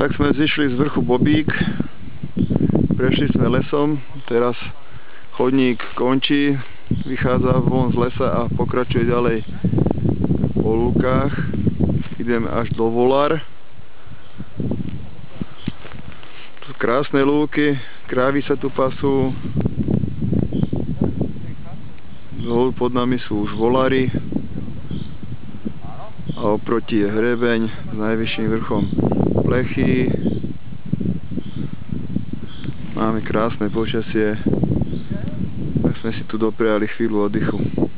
Tak sme zišli z vrchu Bobík, prešli sme lesom, teraz chodník končí, vychádza von z lesa a pokračuje ďalej po lúkach. Ideme až do Volár. Tu krásne lúky, krávy sa tu pasú. Dolu pod nami sú už Voláry a oproti je hrebeň s najvyšším vrchom Plechy. Máme krásne počasie, tak sme si tu dopriali chvíľu oddychu.